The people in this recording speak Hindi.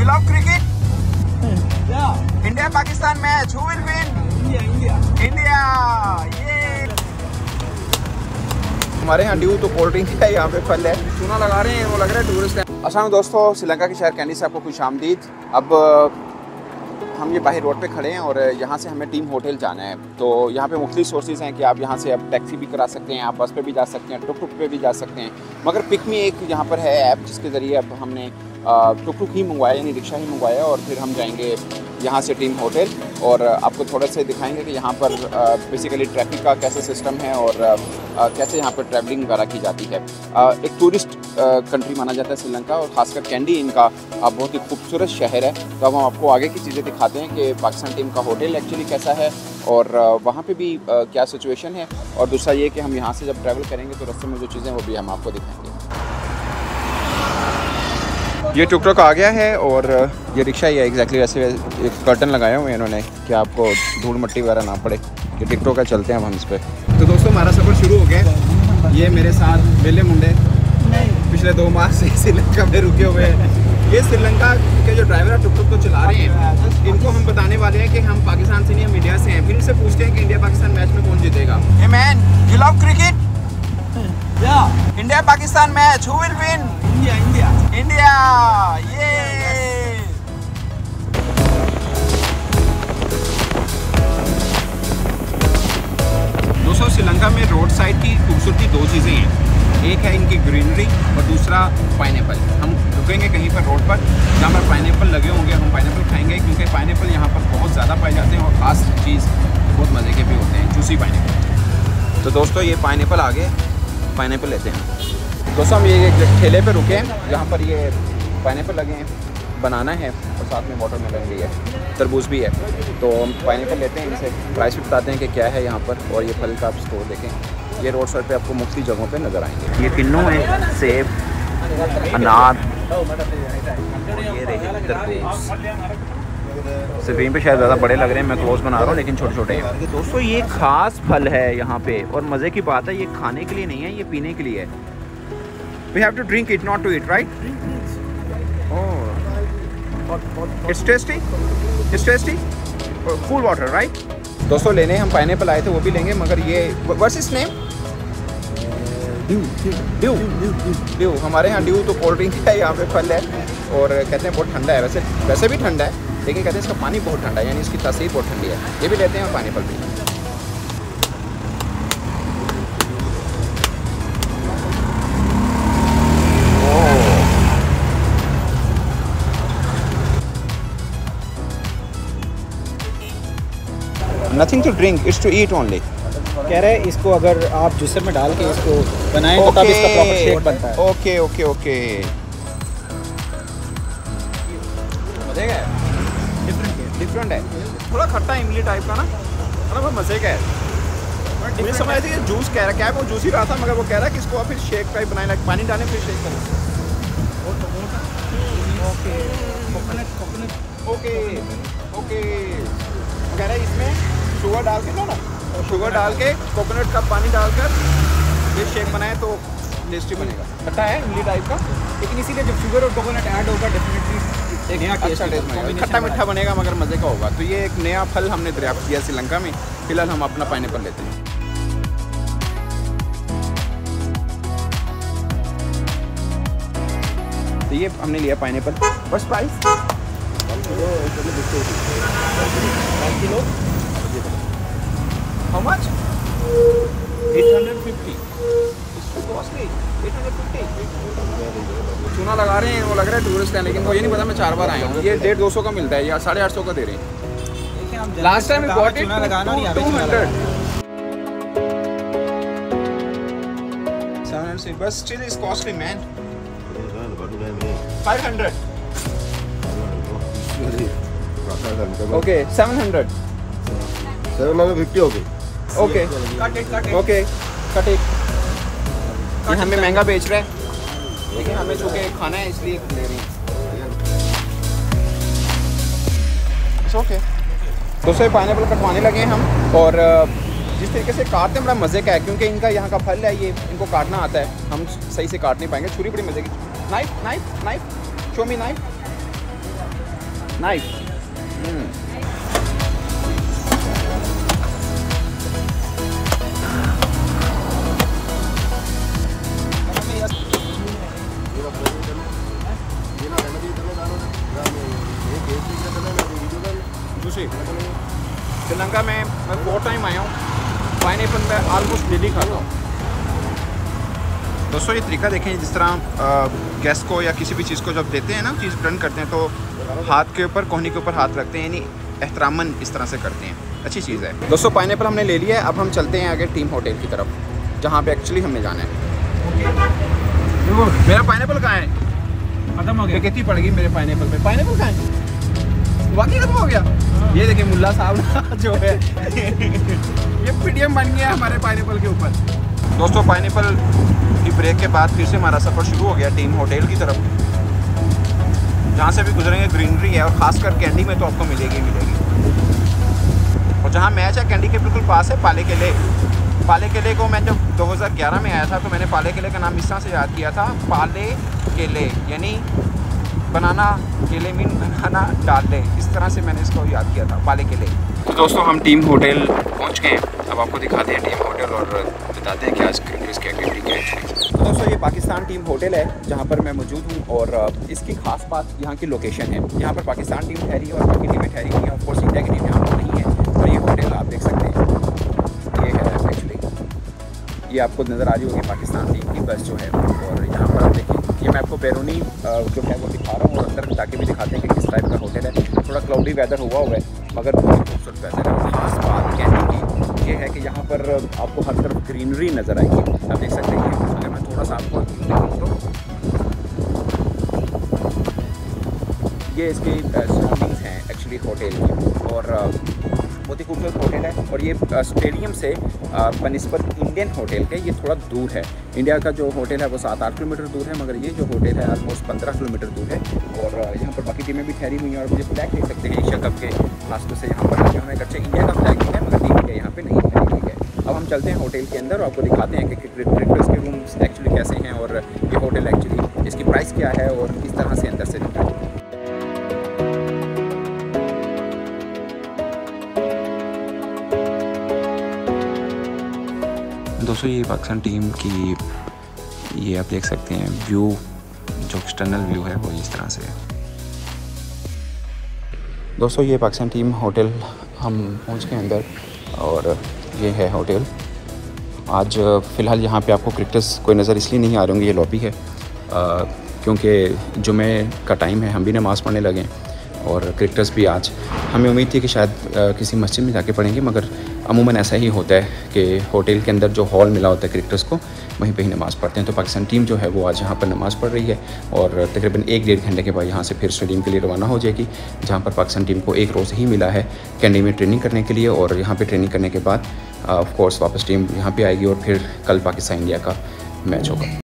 love cricket? Yeah. India-Pakistan match. Who will win? India. ये हमारे यहाँ ड्यू तो कोल्ड ड्रिंक है, यहाँ पे फल है, चूना लगा रहे हैं, वो लग रहा है टूरिस्ट है। अस्सलाम दोस्तों, श्रीलंका के शहर कैंडी से आपको खुश आमदीद। अब हम ये बाहर रोड पे खड़े हैं और यहाँ से हमें टीम होटल जाना है। तो यहाँ पे मुख्तलिफ सोर्सेज हैं कि आप यहाँ से अब टैक्सी भी करा सकते हैं, आप बस पे भी जा सकते हैं, टुक टुक पे भी जा सकते हैं। मगर पिक में एक यहाँ पर है ऐप जिसके ज़रिए अब हमने टुक टुक ही मंगवाया, यानी रिक्शा ही मंगवाया, और फिर हम जाएंगे यहाँ से टीम होटल और आपको थोड़ा सा दिखाएंगे कि यहाँ पर बेसिकली ट्रैफिक का कैसे सिस्टम है और कैसे यहाँ पर ट्रैवलिंग वगैरह की जाती है। एक टूरिस्ट कंट्री माना जाता है श्रीलंका, और ख़ासकर कैंडी इनका बहुत ही खूबसूरत शहर है। तो अब हम आपको आगे की चीज़ें दिखाते हैं कि पाकिस्तान टीम का होटल एक्चुअली कैसा है और वहाँ पे भी क्या सिचुएशन है, और दूसरा ये कि हम यहाँ से जब ट्रैवल करेंगे तो रास्ते में जो चीज़ें वो भी हम आपको दिखाएंगे। ये टुक टुक आ गया है और ये रिक्शा ही है एग्जैक्टली वैसे एक कर्टन लगाए हुए हैं इन्होंने कि आपको धूल मिट्टी वगैरह ना पड़े। ये टिकटॉक का चलते हैं अब हम इस पर। तो दोस्तों हमारा सफ़र शुरू हो गया। ये मेरे साथ बेले मुंडे पिछले 2 माह से श्रीलंका में रुके हुए हैं। ये श्रीलंका के जो ड्राइवर है टुक टुक को चला रहे हैं, इनको हम बताने वाले हैं कि हम पाकिस्तान से नहीं, हम इंडिया से हैं। फिर इनसे पूछते हैं कि इंडिया पाकिस्तान मैच में कौन जीतेगा। Hey man, you love cricket? Yeah. India Pakistan match. Who will win? India. ये दोस्तों श्रीलंका में रोड साइड की खूबसूरती 2 चीज़ें हैं। एक है इनकी ग्रीनरी और दूसरा पाइनएप्पल। हम रुकेंगे कहीं पर रोड पर जहाँ पर पाइनएप्पल लगे होंगे, हम पाइनएप्पल खाएंगे क्योंकि पाइनएप्पल यहाँ पर बहुत ज़्यादा पाए जाते हैं और ख़ास चीज़ बहुत मज़े के भी होते हैं, जूसी पाइनएप्पल। तो दोस्तों ये पाइनएप्पल आ गए, पाइनएप्पल लेते हैं। दोस्तों हम ये ठेले पे रुके हैं जहाँ पर ये पाइनएप्पल लगे हैं, बनाना है और साथ में वाटरमेलन भी है, तरबूज भी है। तो हम पाइनएप्पल लेते हैं, इनसे प्राइस भी बताते हैं कि क्या है यहाँ पर, और ये फल का आप स्टोर देखें। ये रोड साइड पे आपको मुख्तलिफ जगहों पे नज़र आएंगे। ये किन्नू है, सेब, अनार, ये रहे तरबूज। स्क्रीन पे शायद ज़्यादा बड़े लग रहे हैं, मैं क्लोज बना रहा हूँ लेकिन छोटे छोटे हैं। दोस्तों ये ख़ास फल है यहाँ पे, और मज़े की बात है ये खाने के लिए नहीं है, ये पीने के लिए है। We have to drink it, not to eat, right? Oh, it's tasty. It's tasty. Cool water, right? दोस्तों लेने हम पाइनएप्पल आए थे, वो भी लेंगे, मगर ये what's his name? ड्यू। हमारे यहाँ ड्यू तो कोल्ड ड्रिंक है, यहाँ पे फल है और कहते हैं बहुत ठंडा है। वैसे भी ठंडा है, लेकिन कहते हैं इसका पानी बहुत ठंडा है, यानी इसकी तासीर बहुत ठंडी है। ये भी लेते हैं और पाइनएप्पल भी। Nothing to drink, it's to eat only. कह रहे हैं इसको अगर आप जूसर में डाल के इसको बनाएं तो तब इसका प्रॉपर शेक बनता है। ओके। मज़े का है, डिफरेंट है, थोड़ा खट्टा इमली टाइप का ना, मतलब वो मज़े का है। मुझे समझ आई थी कि जूस कह रहा, क्या वो जूस ही रहा था, मगर वो कह रहा है कि इसको आप फिर शेक टाइप बनाए, लाइक पानी डालें फिर शेक करें। ओके कह रहा है इसमें शुगर डाल के ना, शुगर डाल के कोकोनट का पानी डालकर ये शेक बनाए तो टेस्टी बनेगा। खट्टा है इमली टाइप का, लेकिन इसीलिए जब शुगर और कोकोनट ऐड होगा डेफिनेटली एक नया अच्छा टेस्ट बनेगा, खट्टा मीठा बनेगा मगर मज़े का होगा। तो ये एक नया फल हमने दरियाफ्त किया श्रीलंका में। फिलहाल हम अपना पाइनएप्पल लेते हैं। तो ये हमने लिया पाइनएप्पल, बस price 1 kilo. How much? 850. Costly. 850. चूना लगा रहे हैं, वो लग रहा है टूरिस्ट है, लेकिन वो ये नहीं पता मैं 4 बार आया हूँ। ये 150-200 का मिलता है या 850 का दे रहे हैं। Last time we bought it 200. 700, but still is costly, man. 500. Okay, 700. 750 हो गई। Okay cut it. ये हमें महंगा बेच रहा है, लेकिन हमें चूँकि खाना है इसलिए ले रही हैं। ओके दोस्तों पाइनएप्पल कटवाने लगे हैं हम, और जिस तरीके से काटते हैं बड़ा मज़े का है, क्योंकि इनका यहाँ का फल है, ये इनको काटना आता है, हम सही से काट नहीं पाएंगे। छुरी बड़ी मज़े की। Knife show me knife. Nice. Sri Lanka में मैं 4 टाइम आया हूँ। पाइनएप्पल में ऑलमोस्ट डेली खाता हूँ। दोस्तों ये तरीका देखें, जिस तरह गैस को या किसी भी चीज़ को जब देते हैं ना, चीज़ ब्लेंड करते हैं तो हाथ के ऊपर, कोहनी के ऊपर हाथ रखते हैं, यानी एहतरामन इस तरह से करते हैं। अच्छी चीज़ है। दोस्तों पाइनएप्पल हमने ले लिया है, अब हम चलते हैं आगे टीम होटल की तरफ, जहाँ पे एक्चुअली हमने जाना है। मेरा पाइनएप्पल कहाँ है? खत्म हो गया। कितनी पड़ गई मेरे पाइनएप्पल पे? पाइनएप्पल कहाँ है? वाकई खत्म हो गया। ये देखिए मुल्ला साहब जो है ये पीडीएम बन गया हमारे पाइनएप्पल के ऊपर। दोस्तों पाइनएप्पल की ब्रेक के बाद फिर से हमारा सफ़र शुरू हो गया टीम होटल की तरफ। जहाँ से भी गुजरेंगे ग्रीनरी है, और ख़ासकर कैंडी में तो आपको मिलेगी। और जहाँ मैच है कैंडी के बिल्कुल पास है पाले किले। पाले किले को मैं जब 2011 में आया था तो मैंने पाले किले का नाम इस तरह से याद किया था, पाले किले यानी बनाना, केले मीन बनाना डाल ले, इस तरह से मैंने इसको याद किया था, पाले किले। तो दोस्तों हम टीम होटल पहुंच गए। अब आपको दिखाते हैं टीम होटल और बताते हैं कि आज इसकी एक्टिविटी क्या है। तो दोस्तों ये पाकिस्तान टीम होटल है जहां पर मैं मौजूद हूं, और इसकी खास बात यहाँ की लोकेशन है। यहाँ पर पाकिस्तान टीम ठहरी है और बाकी टीमें ठहरी हुई हैं। ऑफ कोर्स इंडिया की टीम यहाँ पर नहीं है। और ये होटल आप देख सकते हैं, ये है एक्चुअली, ये आपको नज़र आ रही होगी पाकिस्तान टीम की बस जो है। और यहाँ पर आप देखिए, ये मैं आपको बैरूनी जो है वो दिखा रहा हूँ, और अंदर जाके भी दिखाते हैं कि किस टाइप का होटल है। थोड़ा क्लाउडी वेदर हुआ है मगर बहुत खूबसूरत वेदर है। खास बात कहने की ये है कि यहाँ पर आपको हर तरफ ग्रीनरी नज़र आएगी। आप देख सकते हैं, अगर मैं थोड़ा सा आपको दिखाऊँ तो ये इसकी सराउंडिंग्स हैं एक्चुअली होटल की, और बहुत ही खूबसूरत होटल है। और ये स्टेडियम से बनिस्बत इंडियन होटल के ये थोड़ा दूर है। इंडिया का जो होटल है वो 7-8 किलोमीटर दूर है, मगर ये जो होटल है ऑलमोस्ट 15 किलोमीटर दूर है। और यहाँ पर बाकी टीमें भी ठहरी हुई हैं। और मुझे फ्लैग देख सकते हैं एशिया कप के खासतौर से यहाँ पर लगे हुए हैं। अच्छे इंडिया का फ्लैग भी है मगर टीम इंडिया यहाँ पर नहीं ठहरी हुई है। अब हम चलते हैं होटल के अंदर और आपको दिखाते हैं कि क्रिकेटर्स के रूम्स एक्चुअली कैसे हैं, और ये होटल एक्चुअली इसकी प्राइस क्या है और किस तरह से अंदर से दिखता है। दोस्तों ये पाकिस्तान टीम की, ये आप देख सकते हैं व्यू, जो एक्सटर्नल व्यू है वो इस तरह से है। दोस्तों ये पाकिस्तान टीम होटल हम पहुंच गए अंदर, और ये है होटल। आज फ़िलहाल यहाँ पे आपको क्रिकेटर्स कोई नज़र इसलिए नहीं आ रहे होंगे, ये लॉबी है क्योंकि जुमे का टाइम है, हम भी नमाज़ पढ़ने लगे और क्रिकेटर्स भी आज, हमें उम्मीद थी कि शायद किसी मस्जिद में जाके पढ़ेंगे, मगर अमूमन ऐसा ही होता है कि होटल के अंदर जो हॉल मिला होता है क्रिकेटर्स को, वहीं पे ही नमाज़ पढ़ते हैं। तो पाकिस्तान टीम जो है वो आज यहाँ पर नमाज़ पढ़ रही है, और तकरीबन 1-1.5 घंटे के बाद यहाँ से फिर स्टेडियम के लिए रवाना हो जाएगी, जहाँ पर पाकिस्तान टीम को एक रोज़ ही मिला है कैंडी में ट्रेनिंग करने के लिए। और यहाँ पर ट्रेनिंग करने के बाद ऑफ कोर्स वापस टीम यहाँ पर आएगी, और फिर कल पाकिस्तान इंडिया का मैच होगा।